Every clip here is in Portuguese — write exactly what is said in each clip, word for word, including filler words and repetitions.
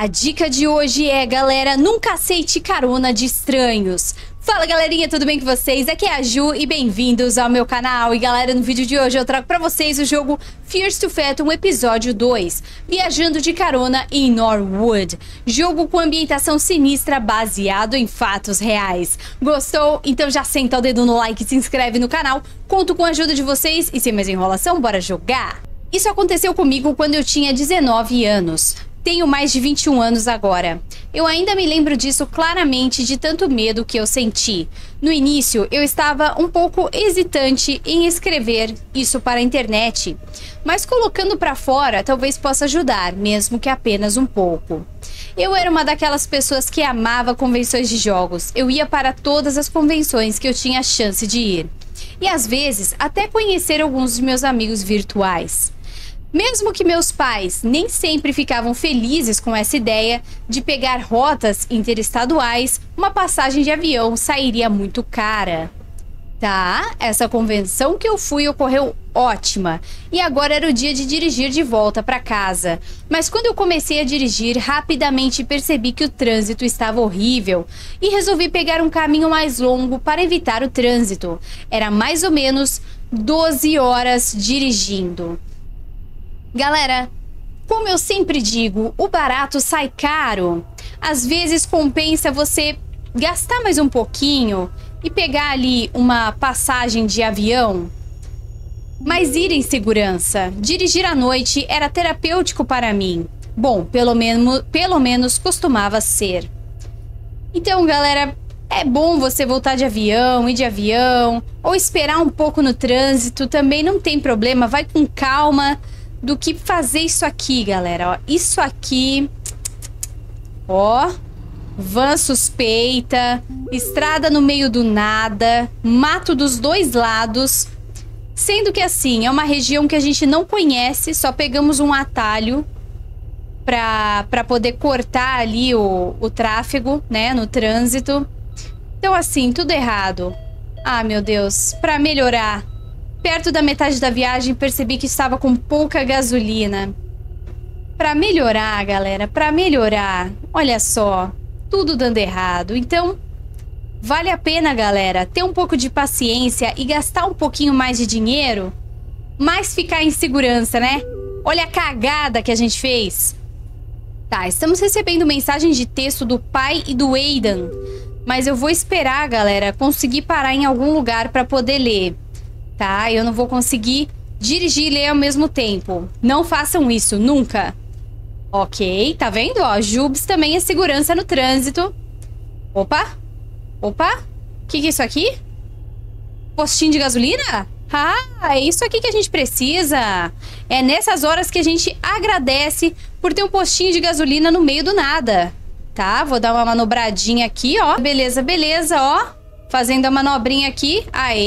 A dica de hoje é, galera, nunca aceite carona de estranhos. Fala, galerinha, tudo bem com vocês? Aqui é a Ju e bem-vindos ao meu canal. E, galera, no vídeo de hoje eu trago pra vocês o jogo Fears to Fathom episódio dois, Viajando de Carona em Norwood. Jogo com ambientação sinistra baseado em fatos reais. Gostou? Então já senta o dedo no like e se inscreve no canal. Conto com a ajuda de vocês e sem mais enrolação, bora jogar! Isso aconteceu comigo quando eu tinha dezenove anos. Tenho mais de vinte e um anos agora. Eu ainda me lembro disso claramente, de tanto medo que eu senti. No início, eu estava um pouco hesitante em escrever isso para a internet. Mas colocando para fora talvez possa ajudar, mesmo que apenas um pouco. Eu era uma daquelas pessoas que amava convenções de jogos. Eu ia para todas as convenções que eu tinha a chance de ir. E às vezes, até conhecer alguns dos meus amigos virtuais. Mesmo que meus pais nem sempre ficavam felizes com essa ideia de pegar rotas interestaduais, uma passagem de avião sairia muito cara. Tá, essa convenção que eu fui ocorreu ótima, e agora era o dia de dirigir de volta para casa. Mas quando eu comecei a dirigir, rapidamente percebi que o trânsito estava horrível e resolvi pegar um caminho mais longo para evitar o trânsito. Era mais ou menos doze horas dirigindo. Galera, como eu sempre digo, o barato sai caro. Às vezes compensa você gastar mais um pouquinho e pegar ali uma passagem de avião, mas ir em segurança. Dirigir à noite era terapêutico para mim. Bom, pelo menos, pelo menos costumava ser. Então, galera, é bom você voltar de avião, ir de avião, ou esperar um pouco no trânsito, também não tem problema, vai com calma. Do que fazer isso aqui, galera, ó, isso aqui, ó, van suspeita, estrada no meio do nada, mato dos dois lados, sendo que assim, é uma região que a gente não conhece, só pegamos um atalho pra, pra poder cortar ali o, o tráfego, né, no trânsito. Então assim, tudo errado. Ah, meu Deus, pra melhorar. Perto da metade da viagem, percebi que estava com pouca gasolina. Pra melhorar, galera, pra melhorar, olha só, tudo dando errado. Então, vale a pena, galera, ter um pouco de paciência e gastar um pouquinho mais de dinheiro, mas ficar em segurança, né? Olha a cagada que a gente fez. Tá, estamos recebendo mensagem de texto do pai e do Aidan, mas eu vou esperar, galera, conseguir parar em algum lugar pra poder ler. Tá, eu não vou conseguir dirigir e ler ao mesmo tempo. Não façam isso, nunca. Ok, tá vendo? Ó, Jubes também é segurança no trânsito. Opa, opa, o que que é isso aqui? Postinho de gasolina? Ah, é isso aqui que a gente precisa. É nessas horas que a gente agradece por ter um postinho de gasolina no meio do nada. Tá, vou dar uma manobradinha aqui, ó. Beleza, beleza, ó. Fazendo a manobrinha aqui.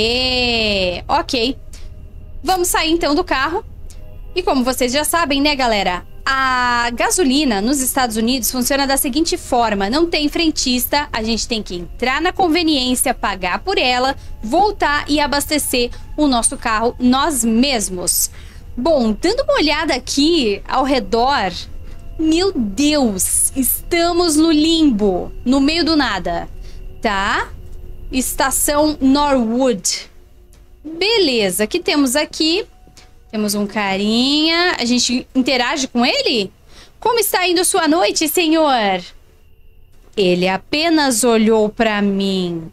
Aê! Ok. Vamos sair então do carro. E como vocês já sabem, né, galera? A gasolina nos Estados Unidos funciona da seguinte forma. Não tem frentista. A gente tem que entrar na conveniência, pagar por ela, voltar e abastecer o nosso carro nós mesmos. Bom, dando uma olhada aqui ao redor... Meu Deus! Estamos no limbo. No meio do nada. Tá? Estação Norwood. Beleza, o que temos aqui? Temos um carinha. A gente interage com ele? Como está indo sua noite, senhor? Ele apenas olhou pra mim.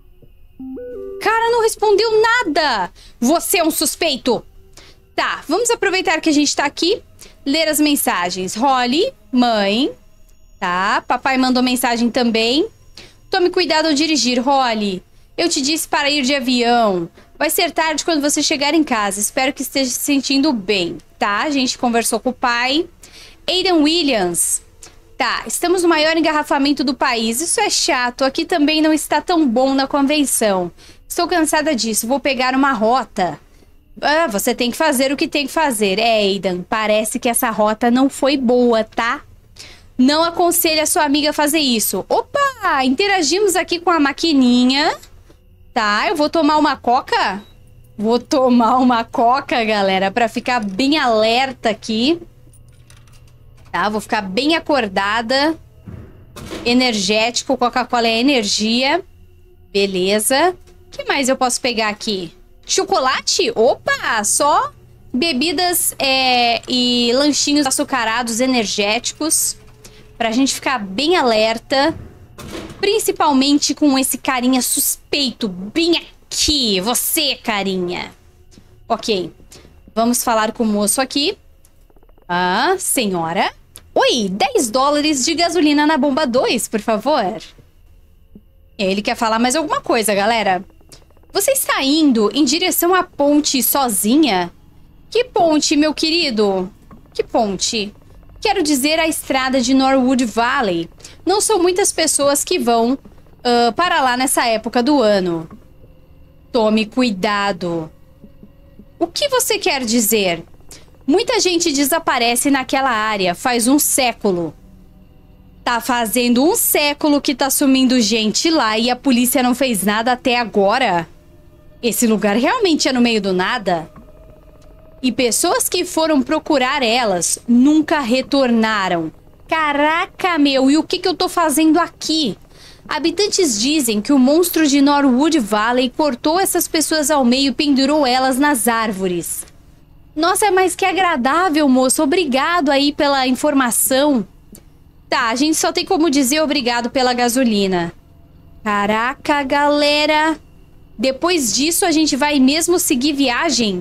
Cara, não respondeu nada. Você é um suspeito. Tá, vamos aproveitar que a gente tá aqui. Ler as mensagens. Holly, mãe. Tá, papai mandou mensagem também. Tome cuidado ao dirigir, Holly. Eu te disse para ir de avião. Vai ser tarde quando você chegar em casa. Espero que esteja se sentindo bem, tá? A gente conversou com o pai. Aidan Williams. Tá, estamos no maior engarrafamento do país. Isso é chato. Aqui também não está tão bom na convenção. Estou cansada disso. Vou pegar uma rota. Ah, você tem que fazer o que tem que fazer. É, Aidan, parece que essa rota não foi boa, tá? Não aconselho a sua amiga a fazer isso. Opa, interagimos aqui com a maquininha. Tá, eu vou tomar uma coca. Vou tomar uma coca, galera, pra ficar bem alerta aqui. Tá, vou ficar bem acordada. Energético, Coca-Cola é energia. Beleza. O que mais eu posso pegar aqui? Chocolate? Opa, só bebidas é, e lanchinhos açucarados energéticos. Pra gente ficar bem alerta. Principalmente com esse carinha suspeito bem aqui. Você, carinha. Ok. Vamos falar com o moço aqui. Ah, senhora. Oi, dez dólares de gasolina na bomba dois, por favor. Ele quer falar mais alguma coisa, galera. Você está indo em direção à ponte sozinha? Que ponte, meu querido? Que ponte? Quero dizer a estrada de Norwood Valley. Não são muitas pessoas que vão uh, para lá nessa época do ano. Tome cuidado. O que você quer dizer? Muita gente desaparece naquela área faz um século. Tá fazendo um século que tá sumindo gente lá e a polícia não fez nada até agora? Esse lugar realmente é no meio do nada? E pessoas que foram procurar elas nunca retornaram. Caraca, meu, e o que que eu tô fazendo aqui? Habitantes dizem que o monstro de Norwood Valley cortou essas pessoas ao meio e pendurou elas nas árvores. Nossa, mas que agradável, moço. Obrigado aí pela informação. Tá, a gente só tem como dizer obrigado pela gasolina. Caraca, galera. Depois disso, a gente vai mesmo seguir viagem?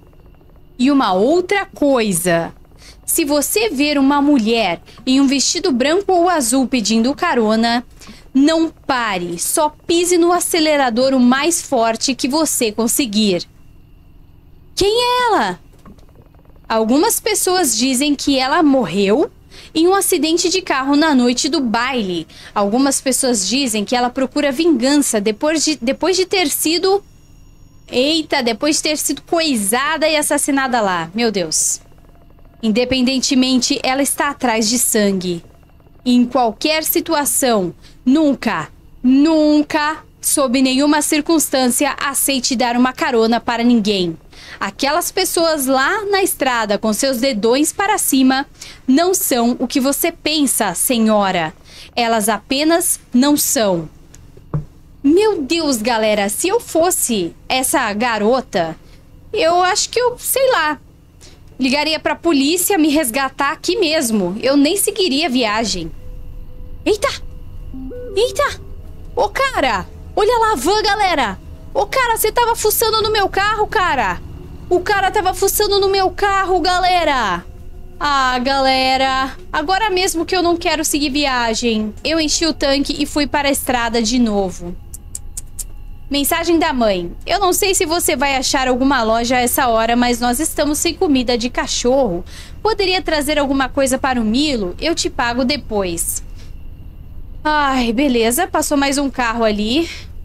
E uma outra coisa. Se você ver uma mulher em um vestido branco ou azul pedindo carona, não pare. Só pise no acelerador o mais forte que você conseguir. Quem é ela? Algumas pessoas dizem que ela morreu em um acidente de carro na noite do baile. Algumas pessoas dizem que ela procura vingança depois de, depois de ter sido... Eita, depois de ter sido coisada e assassinada lá. Meu Deus. Independentemente, ela está atrás de sangue. Em qualquer situação, nunca, nunca, sob nenhuma circunstância, aceite dar uma carona para ninguém. Aquelas pessoas lá na estrada com seus dedões para cima não são o que você pensa, senhora. Elas apenas não são. Meu Deus, galera, se eu fosse essa garota, eu acho que eu, sei lá, ligaria pra polícia me resgatar aqui mesmo. Eu nem seguiria a viagem. Eita! Eita! Ô, cara! Olha lá a van, galera! Ô, cara, você tava fuçando no meu carro, cara! O cara tava fuçando no meu carro, galera! Ah, galera, agora mesmo que eu não quero seguir viagem. Eu enchi o tanque e fui para a estrada de novo. Mensagem da mãe. Eu não sei se você vai achar alguma loja a essa hora, mas nós estamos sem comida de cachorro. Poderia trazer alguma coisa para o Milo? Eu te pago depois. Ai, beleza. Passou mais um carro ali.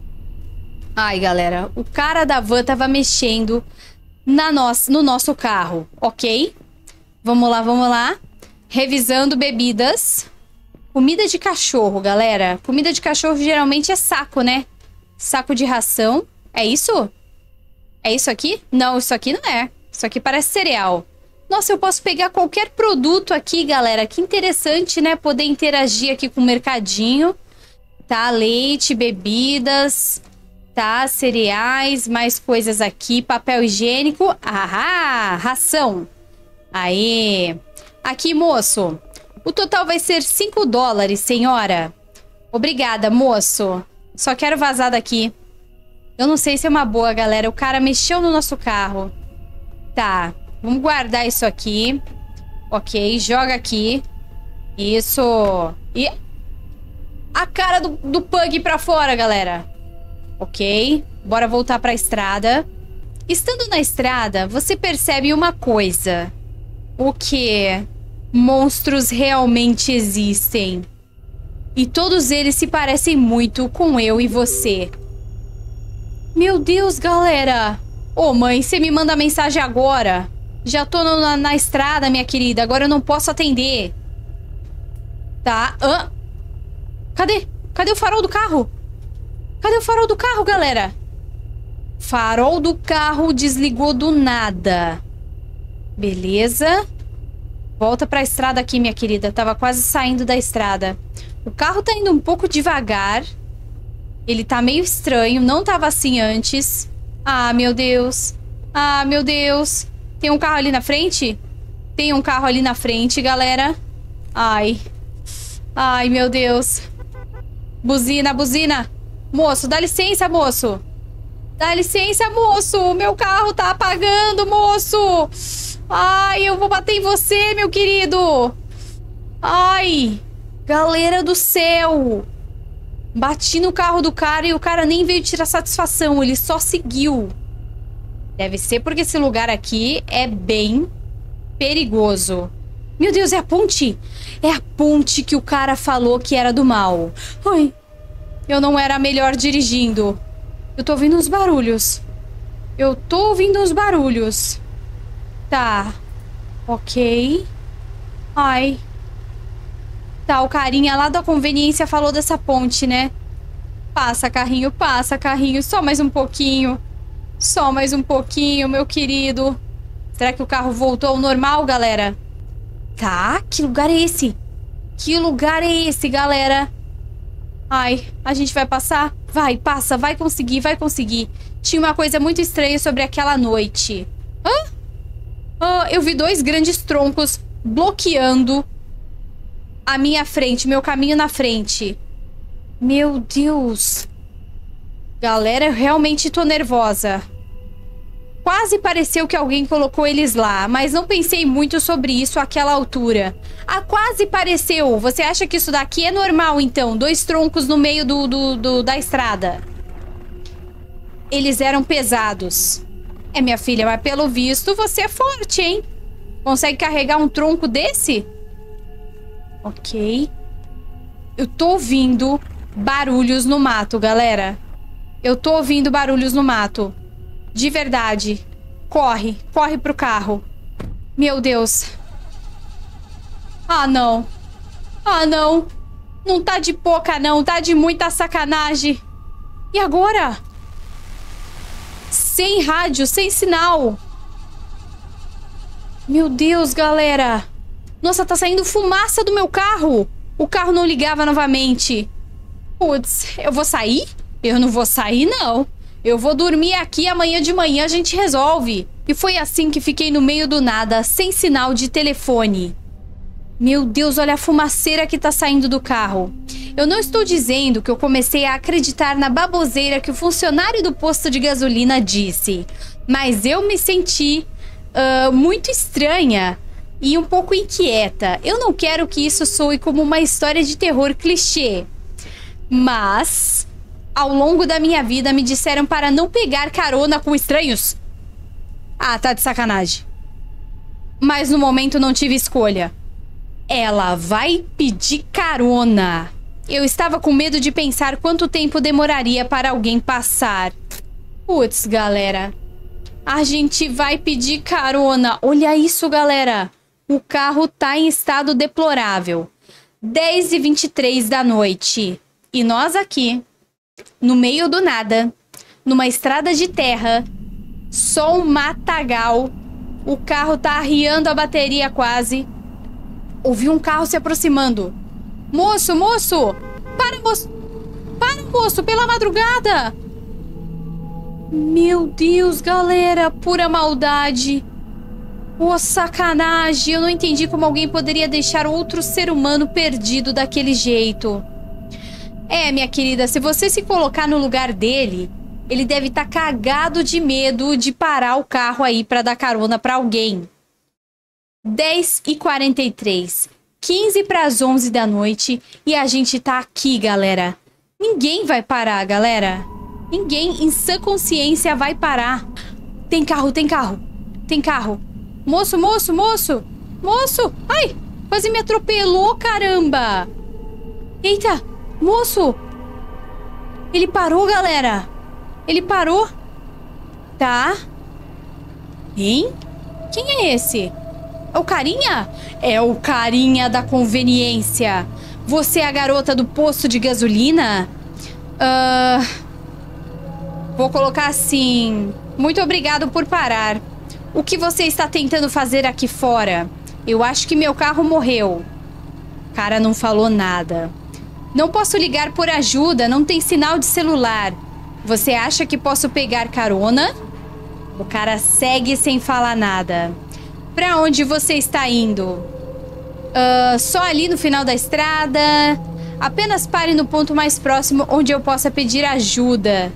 Ai, galera, o cara da van tava mexendo na nossa, no nosso carro, ok? Vamos lá, vamos lá. Revisando bebidas. Comida de cachorro, galera. Comida de cachorro geralmente é saco, né? Saco de ração. É isso? É isso aqui? Não, isso aqui não é. Isso aqui parece cereal. Nossa, eu posso pegar qualquer produto aqui, galera. Que interessante, né? Poder interagir aqui com o mercadinho. Tá, leite, bebidas. Tá, cereais, mais coisas aqui. Papel higiênico. Ahá, ração. Aê. Aqui, moço. O total vai ser cinco dólares, senhora. Obrigada, moço. Só quero vazar daqui. Eu não sei se é uma boa, galera. O cara mexeu no nosso carro. Tá. Vamos guardar isso aqui. Ok, joga aqui. Isso. E... a cara do, do Pug pra fora, galera. Ok. Bora voltar pra estrada. Estando na estrada, você percebe uma coisa. O quê? Monstros realmente existem. E todos eles se parecem muito com eu e você. Meu Deus, galera. Ô, mãe, você me manda mensagem agora. Já tô no, na, na estrada, minha querida. Agora eu não posso atender. Tá. Ah. Cadê? Cadê o farol do carro? Cadê o farol do carro, galera? Farol do carro desligou do nada. Beleza. Volta pra estrada aqui, minha querida. Tava quase saindo da estrada. O carro tá indo um pouco devagar. Ele tá meio estranho. Não tava assim antes. Ah, meu Deus. Ah, meu Deus. Tem um carro ali na frente? Tem um carro ali na frente, galera. Ai. Ai, meu Deus. Buzina, buzina. Moço, dá licença, moço. Dá licença, moço. O meu carro tá apagando, moço. Ai, eu vou bater em você, meu querido. Ai. Galera do céu. Bati no carro do cara e o cara nem veio tirar satisfação. Ele só seguiu. Deve ser porque esse lugar aqui é bem perigoso. Meu Deus, é a ponte. É a ponte que o cara falou que era do mal. Ai, eu não era a melhor dirigindo. Eu tô ouvindo uns barulhos. Eu tô ouvindo uns barulhos. Tá. Ok. Ai. Tá, o carinha lá da conveniência falou dessa ponte, né? Passa, carrinho, passa, carrinho. Só mais um pouquinho. Só mais um pouquinho, meu querido. Será que o carro voltou ao normal, galera? Tá, que lugar é esse? Que lugar é esse, galera? Ai, a gente vai passar? Vai, passa, vai conseguir, vai conseguir. Tinha uma coisa muito estranha sobre aquela noite. Hã? Ah, eu vi dois grandes troncos bloqueando a minha frente, meu caminho na frente. Meu Deus. Galera, eu realmente tô nervosa. Quase pareceu que alguém colocou eles lá, mas não pensei muito sobre isso àquela altura. Ah, quase pareceu. Você acha que isso daqui é normal, então? Dois troncos no meio do, do, do, da estrada. Eles eram pesados. É, minha filha, mas pelo visto você é forte, hein? Consegue carregar um tronco desse? Ok. Eu tô ouvindo barulhos no mato, galera. Eu tô ouvindo barulhos no mato. De verdade. Corre, corre pro carro. Meu Deus. Ah, não. Ah, não. Não tá de pouca, não. Tá de muita sacanagem. E agora? Sem rádio, sem sinal. Meu Deus, galera. Nossa, tá saindo fumaça do meu carro. O carro não ligava novamente. Putz, eu vou sair? Eu não vou sair, não. Eu vou dormir aqui, amanhã de manhã a gente resolve. E foi assim que fiquei no meio do nada, sem sinal de telefone. Meu Deus, olha a fumaceira que tá saindo do carro. Eu não estou dizendo que eu comecei a acreditar na baboseira que o funcionário do posto de gasolina disse. Mas eu me senti uh, muito estranha e um pouco inquieta. Eu não quero que isso soe como uma história de terror clichê. Mas, ao longo da minha vida, me disseram para não pegar carona com estranhos. Ah, tá de sacanagem. Mas no momento não tive escolha. Ela vai pedir carona. Eu estava com medo de pensar quanto tempo demoraria para alguém passar. Putz, galera. A gente vai pedir carona. Olha isso, galera. O carro tá em estado deplorável. dez e vinte e três da noite. E nós aqui, no meio do nada, numa estrada de terra, só um matagal. O carro tá arriando a bateria quase. Ouvi um carro se aproximando. Moço, moço! Para, moço! Para, moço! Pela madrugada! Meu Deus, galera! Pura maldade! Ô, sacanagem! Eu não entendi como alguém poderia deixar outro ser humano perdido daquele jeito. É, minha querida, se você se colocar no lugar dele, ele deve estar cagado de medo de parar o carro aí pra dar carona pra alguém. dez e quarenta e três. quinze para as onze da noite e a gente tá aqui, galera. Ninguém vai parar, galera. Ninguém em sã consciência vai parar. Tem carro, tem carro. Tem carro. Moço, moço, moço. Moço. Ai, quase me atropelou, caramba. Eita, moço. Ele parou, galera. Ele parou. Tá. Hein? Quem é esse? É o carinha? É o carinha da conveniência. Você é a garota do posto de gasolina? Uh, vou colocar assim... Muito obrigado por parar. O que você está tentando fazer aqui fora? Eu acho que meu carro morreu. O cara não falou nada. Não posso ligar por ajuda, não tem sinal de celular. Você acha que posso pegar carona? O cara segue sem falar nada. Pra onde você está indo? Uh, só ali no final da estrada. Apenas pare no ponto mais próximo onde eu possa pedir ajuda.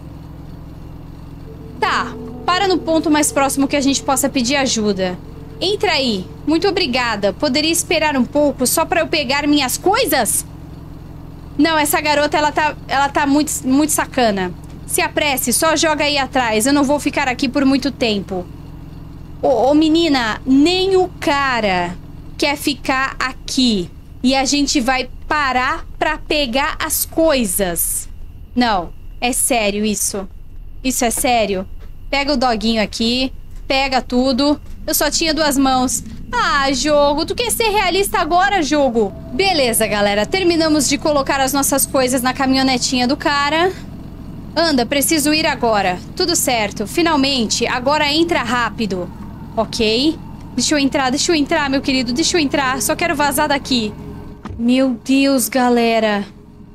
Tá, para no ponto mais próximo que a gente possa pedir ajuda. Entra aí. Muito obrigada. Poderia esperar um pouco só pra eu pegar minhas coisas? Não, essa garota, ela tá, ela tá muito, muito sacana. Se apresse, só joga aí atrás. Eu não vou ficar aqui por muito tempo. Ô, ô, menina, nem o cara quer ficar aqui. E a gente vai parar pra pegar as coisas. Não, é sério isso. Isso é sério. Pega o doguinho aqui. Pega tudo. Eu só tinha duas mãos. Ah, jogo, tu quer ser realista agora, jogo? Beleza, galera. Terminamos de colocar as nossas coisas na caminhonetinha do cara. Anda, preciso ir agora. Tudo certo. Finalmente. Agora entra rápido. Ok. Deixa eu entrar, deixa eu entrar, meu querido. Deixa eu entrar. Só quero vazar daqui. Meu Deus, galera.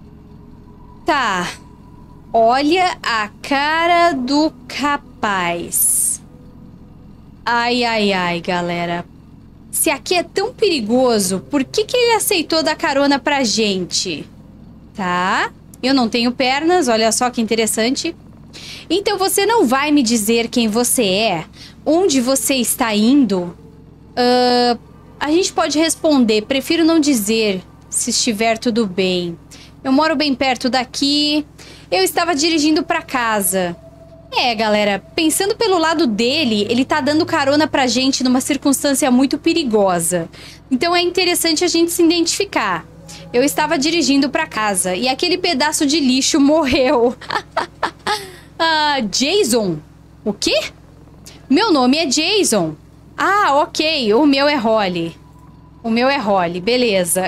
Tá. Olha a cara do capaz. Ai, ai, ai, galera. Se aqui é tão perigoso, por que que ele aceitou dar carona pra gente? Tá. Eu não tenho pernas, olha só que interessante. Então você não vai me dizer quem você é? Onde você está indo? Uh, a gente pode responder, prefiro não dizer, se estiver tudo bem. Eu moro bem perto daqui. Eu estava dirigindo pra casa. É, galera, pensando pelo lado dele, ele tá dando carona pra gente numa circunstância muito perigosa. Então é interessante a gente se identificar. Eu estava dirigindo pra casa e aquele pedaço de lixo morreu. ah, Jason? O quê? Meu nome é Jason. Ah, ok. O meu é Holly. O meu é Holly, beleza.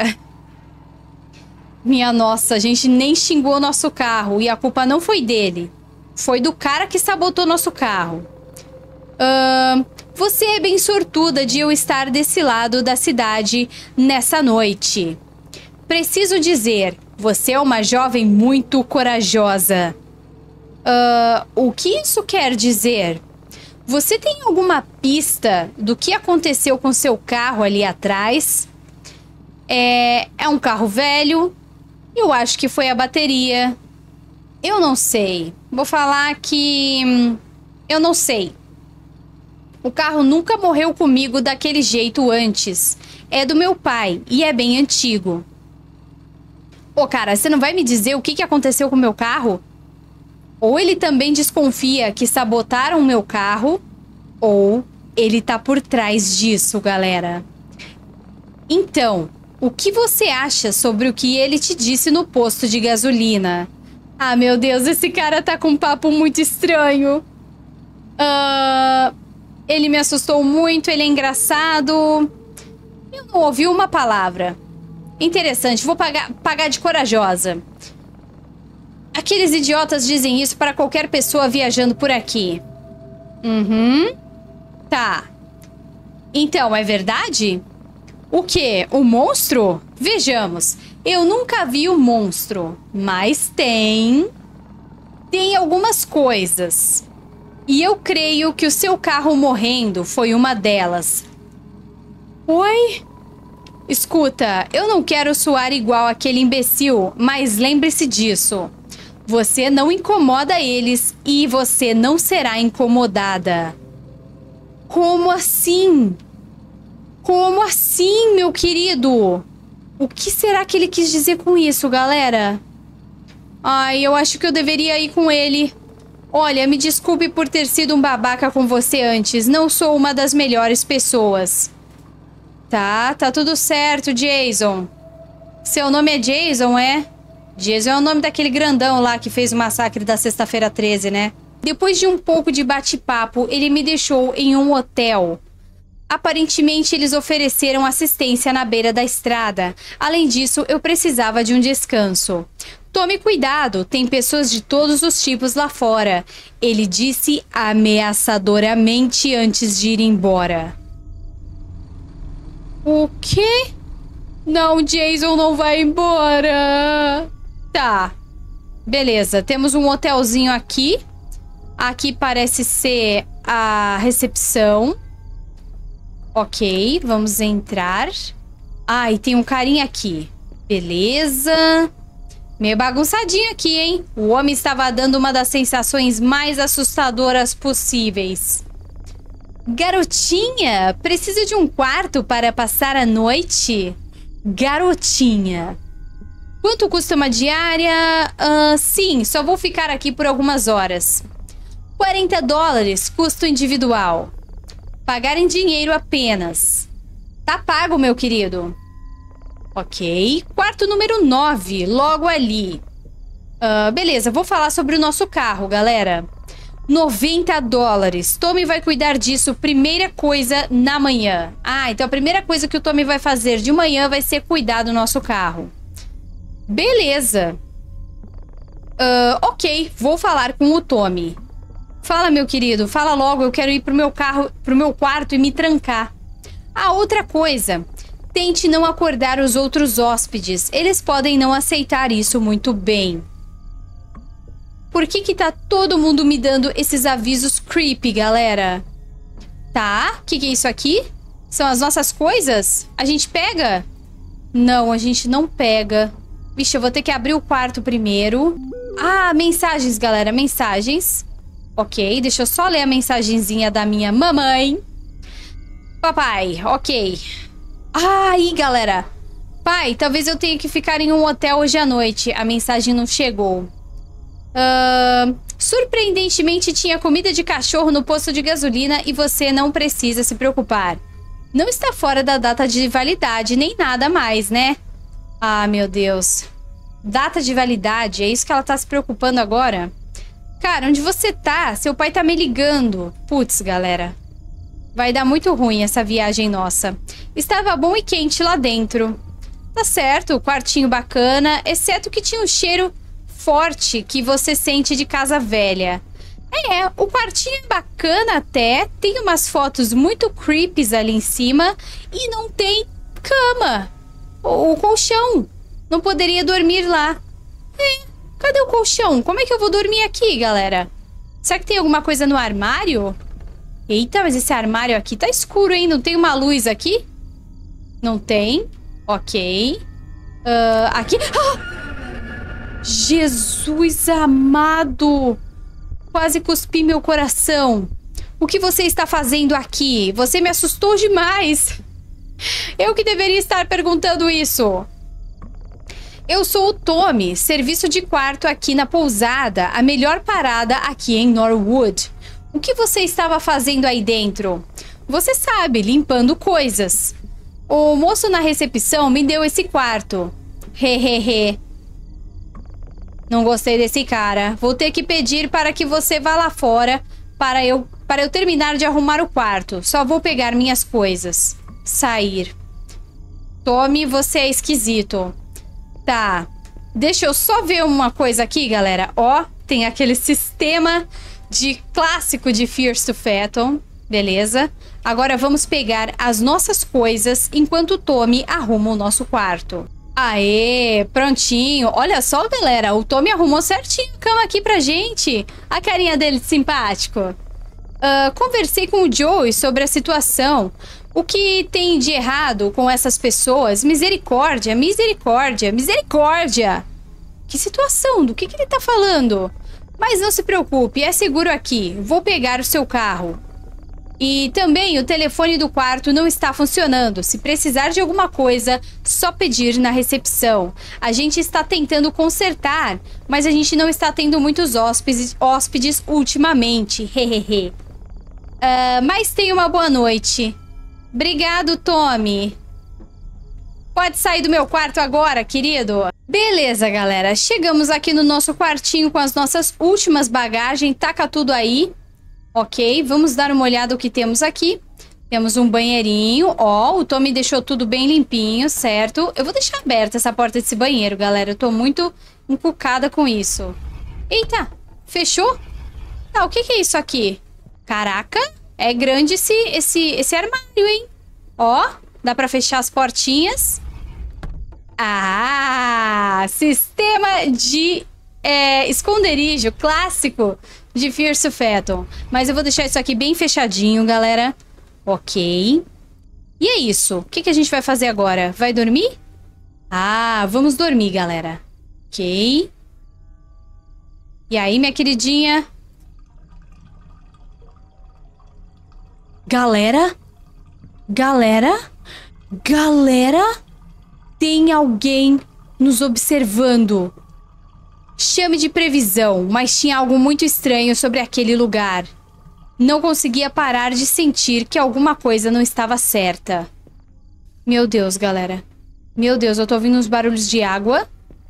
Minha nossa, a gente nem xingou nosso carro e a culpa não foi dele. Foi do cara que sabotou nosso carro. Uh, você é bem sortuda de eu estar desse lado da cidade nessa noite. Preciso dizer, você é uma jovem muito corajosa. Uh, o que isso quer dizer? Você tem alguma pista do que aconteceu com seu carro ali atrás? É, é um carro velho. Eu acho que foi a bateria. Eu não sei. Vou falar que... Hum, eu não sei. O carro nunca morreu comigo daquele jeito antes. É do meu pai e é bem antigo. Ô, cara, você não vai me dizer o que que aconteceu com o meu carro? Ou ele também desconfia que sabotaram o meu carro, ou ele tá por trás disso, galera. Então, o que você acha sobre o que ele te disse no posto de gasolina? Ah, meu Deus, esse cara tá com um papo muito estranho. Uh, ele me assustou muito, ele é engraçado. Eu não ouvi uma palavra. Interessante, vou pagar, pagar de corajosa. Aqueles idiotas dizem isso para qualquer pessoa viajando por aqui. Uhum. Tá. Então, é verdade? O quê? O monstro? Vejamos. Eu nunca vi o monstro, mas tem... Tem algumas coisas. E eu creio que o seu carro morrendo foi uma delas. Oi? Escuta, eu não quero soar igual aquele imbecil, mas lembre-se disso. Você não incomoda eles e você não será incomodada. Como assim? Como assim, meu querido? O que será que ele quis dizer com isso, galera? Ai, eu acho que eu deveria ir com ele. Olha, me desculpe por ter sido um babaca com você antes. Não sou uma das melhores pessoas. Tá, tá tudo certo, Jason. Seu nome é Jason, é? Jason é o nome daquele grandão lá que fez o massacre da sexta-feira treze, né? Depois de um pouco de bate-papo, ele me deixou em um hotel. Aparentemente, eles ofereceram assistência na beira da estrada. Além disso, eu precisava de um descanso. Tome cuidado, tem pessoas de todos os tipos lá fora. Ele disse ameaçadoramente antes de ir embora. O quê? Não, Jason não vai embora. Tá. Beleza, temos um hotelzinho aqui. Aqui parece ser a recepção. Ok, vamos entrar. Ah, e tem um carinha aqui. Beleza. Meio bagunçadinho aqui, hein? O homem estava dando uma das sensações mais assustadoras possíveis. Garotinha, preciso de um quarto para passar a noite? Garotinha. Quanto custa uma diária? Uh, sim, só vou ficar aqui por algumas horas. quarenta dólares, custo individual. Pagar em dinheiro apenas. Tá pago, meu querido. Ok. Quarto número nove, logo ali. Uh, beleza, vou falar sobre o nosso carro, galera. noventa dólares. Tommy vai cuidar disso primeira coisa na manhã. Ah, então a primeira coisa que o Tommy vai fazer de manhã vai ser cuidar do nosso carro. Beleza. Uh, ok, vou falar com o Tommy. Fala, meu querido, fala logo, eu quero ir pro meu carro, pro meu quarto e me trancar. Ah, outra coisa. Tente não acordar os outros hóspedes. Eles podem não aceitar isso muito bem. Por que que tá todo mundo me dando esses avisos creepy, galera? Tá, o que que é isso aqui? São as nossas coisas? A gente pega? Não, a gente não pega. Vixe, eu vou ter que abrir o quarto primeiro. Ah, mensagens, galera, mensagens. Ok, deixa eu só ler a mensagenzinha da minha mamãe. Papai, ok. Ah, aí, galera. Pai, talvez eu tenha que ficar em um hotel hoje à noite. A mensagem não chegou. Uh, surpreendentemente, tinha comida de cachorro no posto de gasolina e você não precisa se preocupar. Não está fora da data de validade, nem nada mais, né? Ah, meu Deus. Data de validade, é isso que ela tá se preocupando agora? Cara, onde você tá? Seu pai tá me ligando. Putz, galera. Vai dar muito ruim essa viagem nossa. Estava bom e quente lá dentro. Tá certo, quartinho bacana, exceto que tinha um cheiro forte que você sente de casa velha. É, o quartinho é bacana até, tem umas fotos muito creepies ali em cima e não tem cama. O, o colchão. Não poderia dormir lá. É, cadê o colchão? Como é que eu vou dormir aqui, galera? Será que tem alguma coisa no armário? Eita, mas esse armário aqui tá escuro, hein? Não tem uma luz aqui? Não tem. Ok. Uh, aqui... Ah! Jesus amado! Quase cuspi meu coração. O que você está fazendo aqui? Você me assustou demais. Eu que deveria estar perguntando isso. Eu sou o Tommy, serviço de quarto aqui na pousada, a melhor parada aqui em Norwood. O que você estava fazendo aí dentro? Você sabe, limpando coisas. O moço na recepção me deu esse quarto. Hehehe. Não gostei desse cara. Vou ter que pedir para que você vá lá fora para eu, para eu terminar de arrumar o quarto. Só vou pegar minhas coisas. Sair. Tommy, você é esquisito. Tá. Deixa eu só ver uma coisa aqui, galera. Ó, tem aquele sistema de clássico de Fears to Fathom. Beleza. Agora vamos pegar as nossas coisas enquanto o Tommy arruma o nosso quarto. Aê, prontinho. Olha só, galera, o Tommy arrumou certinho a cama aqui pra gente. A carinha dele de simpático. Uh, conversei com o Joey sobre a situação. O que tem de errado com essas pessoas? Misericórdia, misericórdia, misericórdia. Que situação? Do que, que ele tá falando? Mas não se preocupe, é seguro aqui. Vou pegar o seu carro. E também o telefone do quarto não está funcionando. Se precisar de alguma coisa, só pedir na recepção. A gente está tentando consertar, mas a gente não está tendo muitos hóspedes, hóspedes ultimamente. Hehehe. uh, mas tenha uma boa noite. Obrigado, Tommy. Pode sair do meu quarto agora, querido? Beleza, galera. Chegamos aqui no nosso quartinho com as nossas últimas bagagens. Taca tudo aí. Ok, vamos dar uma olhada no que temos aqui. Temos um banheirinho. Ó, o Tommy deixou tudo bem limpinho, certo? Eu vou deixar aberta essa porta desse banheiro, galera. Eu tô muito encucada com isso. Eita, fechou? Tá, o que que é isso aqui? Caraca, é grande esse, esse, esse armário, hein? Ó, Dá pra fechar as portinhas. Ah! Sistema de é, esconderijo clássico de Fierce Phaeton. Mas eu vou deixar isso aqui bem fechadinho, galera. Ok. E é isso. O que, que a gente vai fazer agora? Vai dormir? Ah, vamos dormir, galera. Ok. E aí, minha queridinha? Galera? Galera? Galera? Tem alguém nos observando. Chame de previsão, mas tinha algo muito estranho sobre aquele lugar. Não conseguia parar de sentir que alguma coisa não estava certa. Meu Deus, galera. Meu Deus, eu tô ouvindo uns barulhos de água.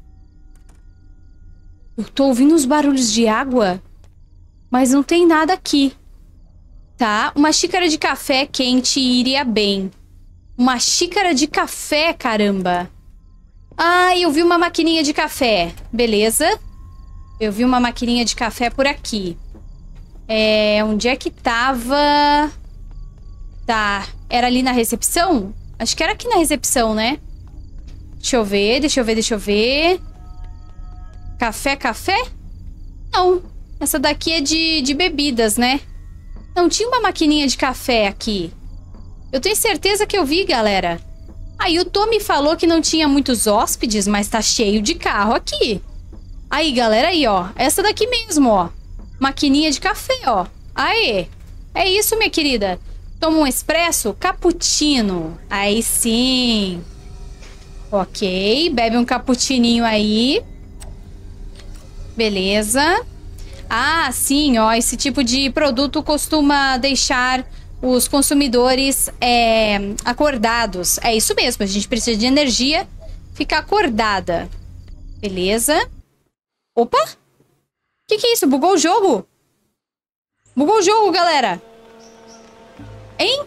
Eu tô ouvindo uns barulhos de água, mas não tem nada aqui. Tá? Uma xícara de café quente iria bem. Uma xícara de café, caramba. Ah, eu vi uma maquininha de café. Beleza. Eu vi uma maquininha de café por aqui. É, onde é que tava? Tá, era ali na recepção? Acho que era aqui na recepção, né? Deixa eu ver, deixa eu ver, deixa eu ver. Café, café? Não, essa daqui é de, de bebidas, né? Não tinha uma maquininha de café aqui. Eu tenho certeza que eu vi, galera. Aí o Tommy falou que não tinha muitos hóspedes, mas tá cheio de carro aqui. Aí, galera, aí, ó. Essa daqui mesmo, ó. Maquininha de café, ó. Aê. É isso, minha querida. Toma um expresso cappuccino. Aí sim. Ok. Bebe um cappuccininho aí. Beleza. Ah, sim, ó. Esse tipo de produto costuma deixar os consumidores é, acordados. É isso mesmo. A gente precisa de energia. Ficar acordada. Beleza. Opa! O que, que é isso? Bugou o jogo? Bugou o jogo, galera! Hein?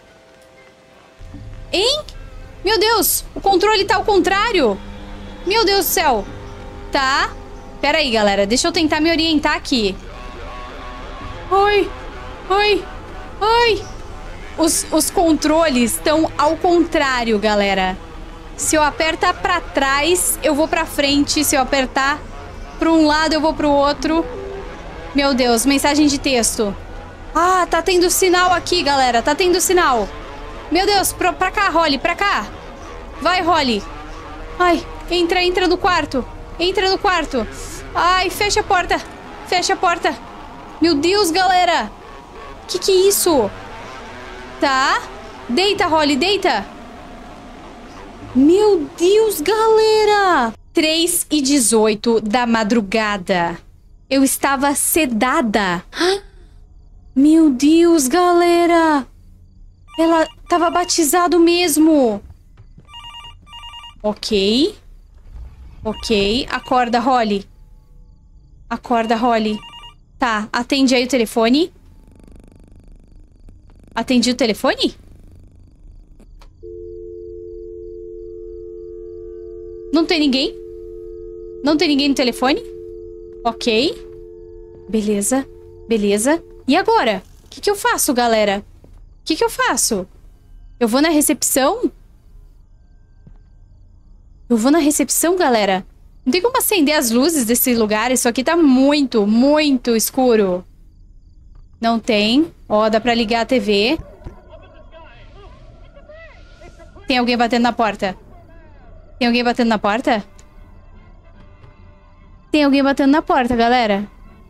Hein? Meu Deus! O controle tá ao contrário! Meu Deus do céu! Tá. Pera aí, galera. Deixa eu tentar me orientar aqui. Oi! Oi! Oi! Os, os controles estão ao contrário, galera. Se eu apertar pra trás, eu vou pra frente. Se eu apertar pra um lado, eu vou pro outro. Meu Deus, mensagem de texto. Ah, tá tendo sinal aqui, galera. Tá tendo sinal. Meu Deus, pra, pra cá, Holly, pra cá. Vai, Holly. Ai, entra, entra no quarto. Entra no quarto. Ai, fecha a porta. Fecha a porta. Meu Deus, galera. Que que é isso? Tá. Deita, Holly, deita. Meu Deus, galera. três e dezoito da madrugada. Eu estava sedada. Meu Deus, galera. Ela estava batizado mesmo. Ok. Ok. Acorda, Holly. Acorda, Holly. Tá, atende aí o telefone. Atendi o telefone? Não tem ninguém? Não tem ninguém no telefone? Ok. Beleza. Beleza. E agora? O que, que eu faço, galera? O que, que eu faço? Eu vou na recepção? Eu vou na recepção, galera? Não tem como acender as luzes desse lugar. Isso aqui tá muito, muito escuro. Não tem. Ó, dá pra ligar a T V. Tem alguém batendo na porta. Tem alguém batendo na porta? Tem alguém batendo na porta, galera.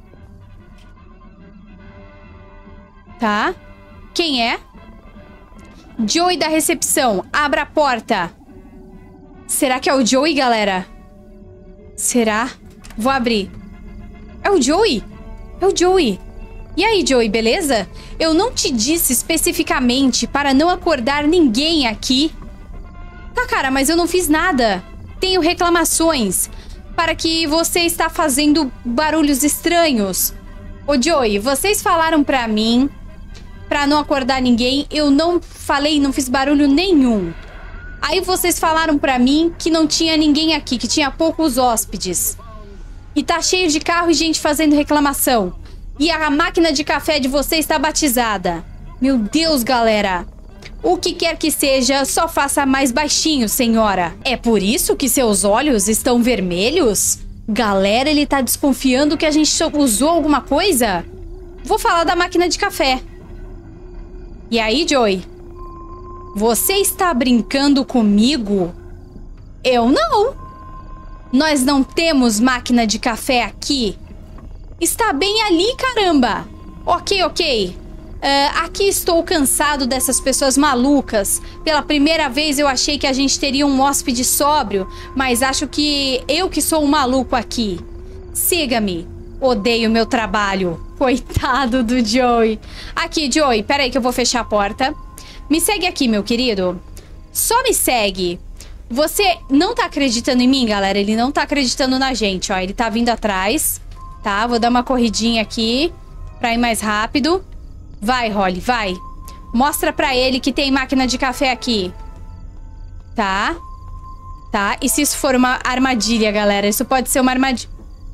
Tá. Quem é? Joey da recepção. Abra a porta. Será que é o Joey, galera? Será? Vou abrir. É o Joey? É o Joey. E aí, Joey, beleza? Eu não te disse especificamente para não acordar ninguém aqui. Tá, cara, mas eu não fiz nada. Tenho reclamações para que você está fazendo barulhos estranhos. Ô, Joey, vocês falaram pra mim pra não acordar ninguém. Eu não falei, não fiz barulho nenhum. Aí vocês falaram pra mim que não tinha ninguém aqui, que tinha poucos hóspedes. E tá cheio de carro e gente fazendo reclamação. E a máquina de café de vocês está batizada. Meu Deus, galera. O que quer que seja, só faça mais baixinho, senhora. É por isso que seus olhos estão vermelhos? Galera, ele tá desconfiando que a gente usou alguma coisa? Vou falar da máquina de café. E aí, Joey? Você está brincando comigo? Eu não. Nós não temos máquina de café aqui. Está bem ali, caramba. Ok, ok. Uh, aqui estou cansado dessas pessoas malucas. Pela primeira vez eu achei que a gente teria um hóspede sóbrio, mas acho que eu que sou um maluco aqui. Siga-me. Odeio meu trabalho. Coitado do Joey. Aqui, Joey, peraí que eu vou fechar a porta. Me segue aqui, meu querido. Só me segue. Você não tá acreditando em mim, galera? Ele não tá acreditando na gente, ó. Ele tá vindo atrás, tá? Vou dar uma corridinha aqui pra ir mais rápido. Vai, Holly, vai. Mostra pra ele que tem máquina de café aqui. Tá? Tá? E se isso for uma armadilha, galera? Isso pode ser uma armadilha.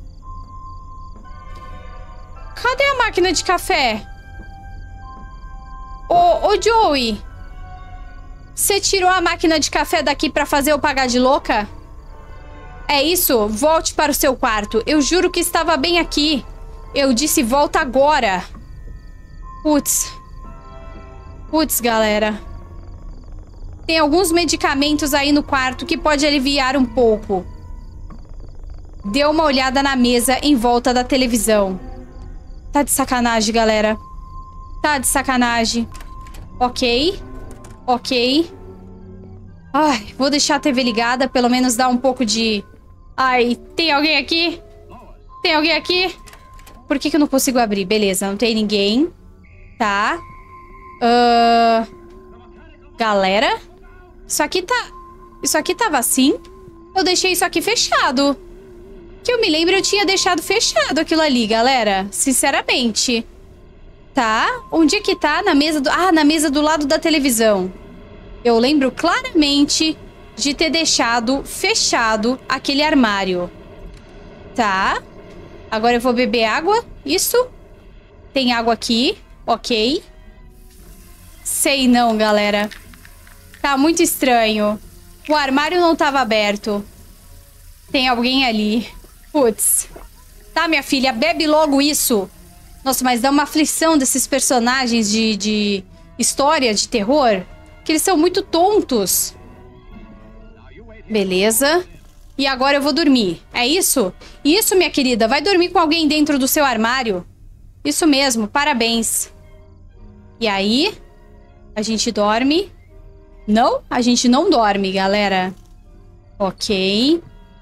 Cadê a máquina de café? Ô, ô, Joey. Você tirou a máquina de café daqui pra fazer eu pagar de louca? É isso? Volte para o seu quarto. Eu juro que estava bem aqui. Eu disse volta agora. Putz. Putz, galera. Tem alguns medicamentos aí no quarto que pode aliviar um pouco. Dê uma olhada na mesa em volta da televisão. Tá de sacanagem, galera. Tá de sacanagem. Ok. Ok. Ai, vou deixar a T V ligada, pelo menos dar um pouco de... Ai, tem alguém aqui? Tem alguém aqui? Por que que eu não consigo abrir? Beleza, não tem ninguém. Tá. Uh... Galera? Isso aqui tá... Isso aqui tava assim? Eu deixei isso aqui fechado. Que eu me lembro, eu tinha deixado fechado aquilo ali, galera. Sinceramente. Tá? Onde é que tá? Na mesa do... Ah, na mesa do lado da televisão. Eu lembro claramente de ter deixado fechado aquele armário. Tá? Agora eu vou beber água. Isso. Tem água aqui. Ok. Sei não, galera. Tá muito estranho. O armário não tava aberto. Tem alguém ali. Putz. Tá, minha filha, bebe logo isso. Nossa, mas dá uma aflição desses personagens de, de história, de terror. Que eles são muito tontos. Beleza. E agora eu vou dormir. É isso? Isso, minha querida. Vai dormir com alguém dentro do seu armário. Isso mesmo. Parabéns. E aí? A gente dorme? Não? A gente não dorme, galera. Ok.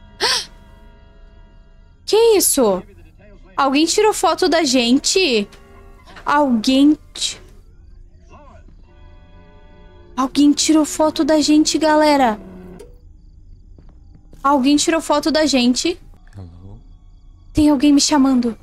Que isso? Alguém tirou foto da gente? Alguém... Alguém tirou foto da gente, galera. Alguém tirou foto da gente. Hello? Tem alguém me chamando.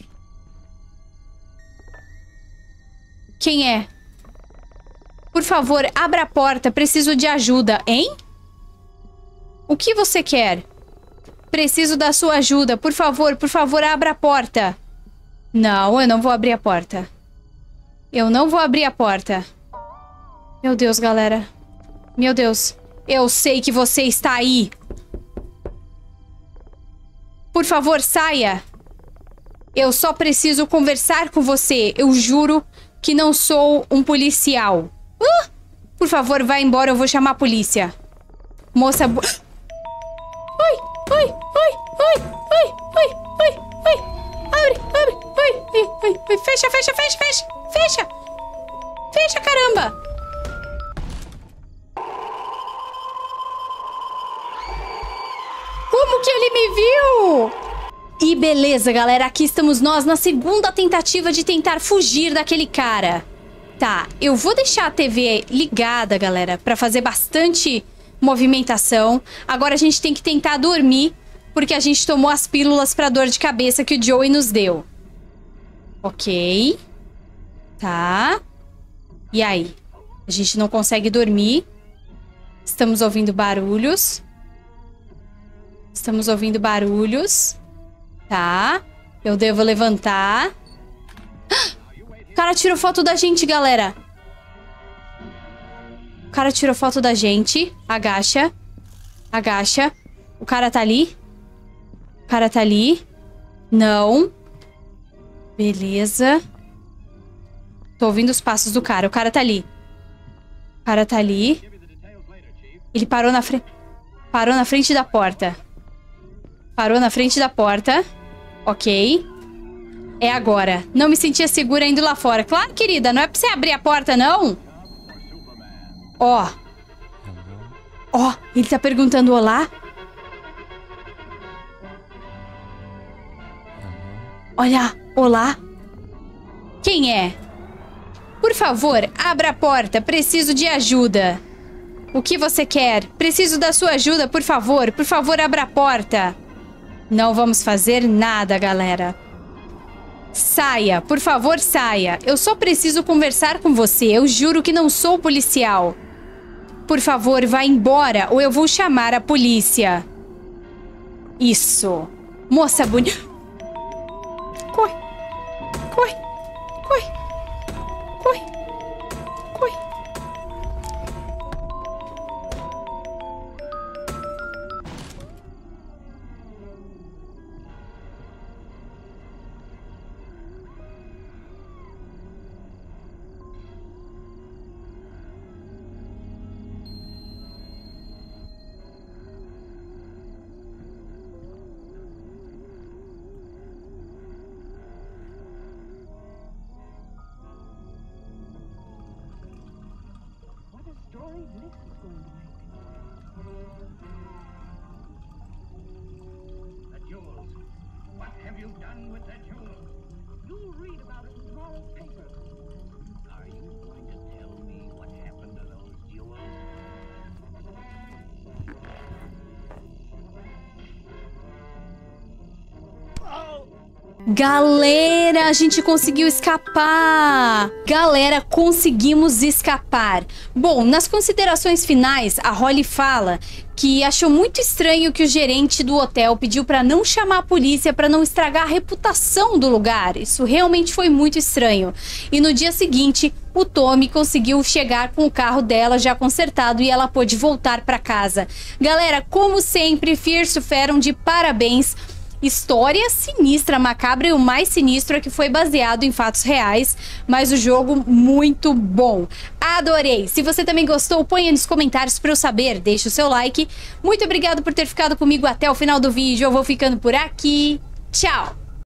Quem é? Por favor, abra a porta. Preciso de ajuda, hein? O que você quer? Preciso da sua ajuda. Por favor, por favor, abra a porta. Não, eu não vou abrir a porta. Eu não vou abrir a porta. Meu Deus, galera. Meu Deus. Eu sei que você está aí. Por favor, saia. Eu só preciso conversar com você. Eu juro que não sou um policial. Uh! Por favor, vá embora. Eu vou chamar a polícia. Moça... Bu... Oi, oi, oi, oi, oi, oi, oi, oi. Abre, abre, oi, oi, oi, oi. Fecha, fecha, fecha, fecha, fecha. Fecha, caramba. Como que ele me viu? E beleza, galera. Aqui estamos nós na segunda tentativa de tentar fugir daquele cara. Tá, eu vou deixar a T V ligada, galera, pra fazer bastante movimentação. Agora a gente tem que tentar dormir, porque a gente tomou as pílulas pra dor de cabeça que o Joey nos deu. Ok. Tá. E aí? A gente não consegue dormir. Estamos ouvindo barulhos. Estamos ouvindo barulhos. Tá. Eu devo levantar. O cara tirou foto da gente, galera. cara tirou foto da gente. Agacha. Agacha. O cara tá ali. O cara tá ali. Não. Beleza. Tô ouvindo os passos do cara. O cara tá ali. O cara tá ali. Ele parou na frente. Parou na frente da porta. Parou na frente da porta. Ok. É agora. Não me sentia segura indo lá fora. Claro, querida. Não é pra você abrir a porta, não. Ó. Ó. Ele tá perguntando olá. Olha. Olá. Quem é? Por favor, abra a porta. Preciso de ajuda. O que você quer? Preciso da sua ajuda, por favor. Por favor, abra a porta. Não vamos fazer nada, galera. Saia, por favor, saia. Eu só preciso conversar com você. Eu juro que não sou policial. Por favor, vá embora ou eu vou chamar a polícia. Isso. Moça bonita. Corre. Corre. Corre. Corre. Corre. Galera, a gente conseguiu escapar! Galera, conseguimos escapar! Bom, nas considerações finais, a Holly fala que achou muito estranho que o gerente do hotel pediu para não chamar a polícia para não estragar a reputação do lugar. Isso realmente foi muito estranho. E no dia seguinte, o Tommy conseguiu chegar com o carro dela já consertado e ela pôde voltar para casa. Galera, como sempre, Fierce Feron de parabéns. História sinistra, macabra, e o mais sinistro é que foi baseado em fatos reais, mas o jogo muito bom. Adorei! Se você também gostou, ponha nos comentários para eu saber, deixe o seu like. Muito obrigado por ter ficado comigo até o final do vídeo, eu vou ficando por aqui. Tchau!